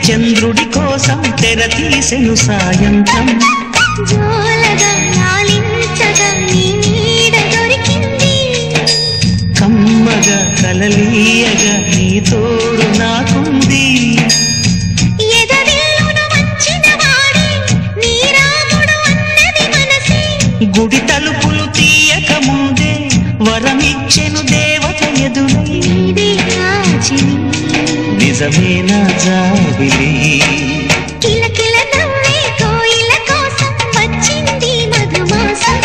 చంద్రుడి కోసం తెర తీసెను సాయంత్రం జోలగా లాలించగా నీ నీడ దొరికింది కమ్మగా కలలీయగా నీ తోడు నాకుంది ఎదవిల్లును వచ్చిన వాడే నీ రాముడు అన్నది మనసే గుడి తలుపులు తీయక ముందే వరమిచ్చెను దేవత ఎదురై నీదే కాచిని నిజమేనా జాబిలి కిలకిల నవ్వే కోయిల కోసం వచ్చింది మధుమాసం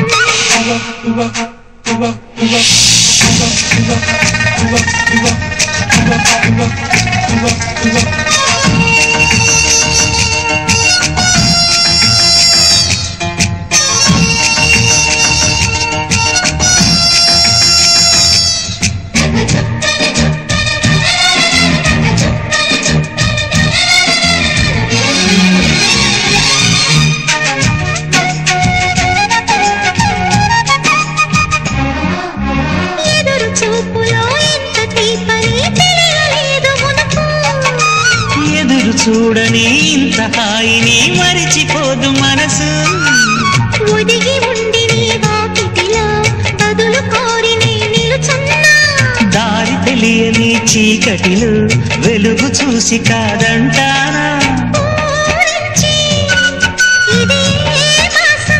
ఎదురు చూపులో ఎంత తీపని తెలియలేదు మునుపు ఎదురు చూడని ఇంత హాయిని మరిచిపోదు మనసు ఒదిగి ఉండి నీ వాకిటిలో బదులు కోరి నే నిలుచున్నా దారి తెలియని చీకటిలో వెలుగు చూసి కాదంటానా ఊరించి ఇదే మాసం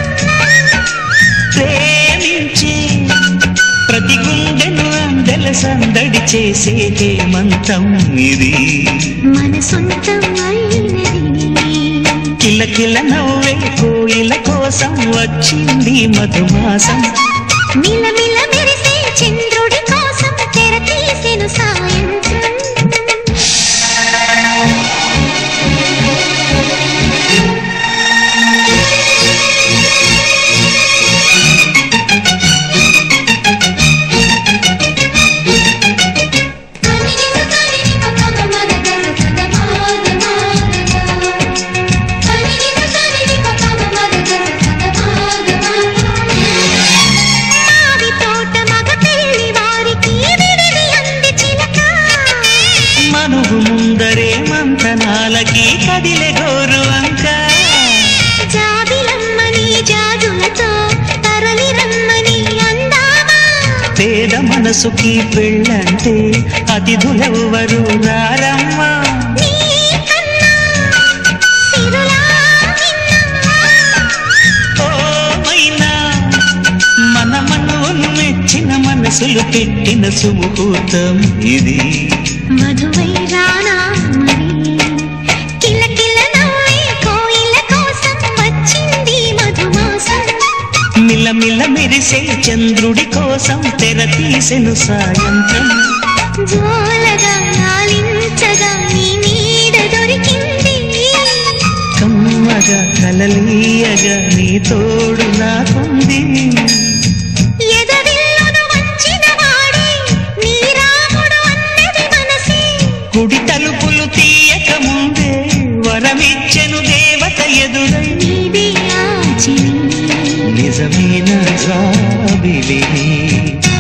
ప్రేమించి ప్రతి గుండెను అందెల సందడి చేసే హేమంతం ఇది మన సొంతం అయినది కిలకిల నవ్వే కోయిల కోసం వచ్చింది మధుమాసం మిలమిల మెరిసే చంద్రుడి కోసం తెర తీసెను సాయంత్రం మావి తోట మగ పెళ్లి వారికి విడిది అంది చిలక మనువు ముందరే మంతనాలకి కదిలే గోరు అంక జాబిలమ్మని జాజులతో తరలి రమ్మని అందామా పేద మనసుకి పెళ్ళంటే అతిథులెవ్వరు రారమ్మా నీ కన్నా సిరులా నిన్నా ఓ మైనా మన మనవును మెచ్చిన మనసులు పెట్టిన సుముహూర్తం ఇది మధువై రానా మరి కిలకిల నవ్వే కోయిల కోసం వచ్చింది మధుమాసం మిలమిల మెరిసే చంద్రుడి కోసం తెర తీసెను సాయంత్రం జోలగా లాలించగా నీ నీడ దొరికింది కమ్మగా కలలీయగా నీ తోడు నాకుంది ఎదవిల్లును వచ్చిన వాడే నీ రాముడు అన్నది మనసే గుడి తలుపులు తీయక ముందే వరమిచ్చెను దేవత ఎదురై నీదే ఆచిని నిజమైన జాబిలి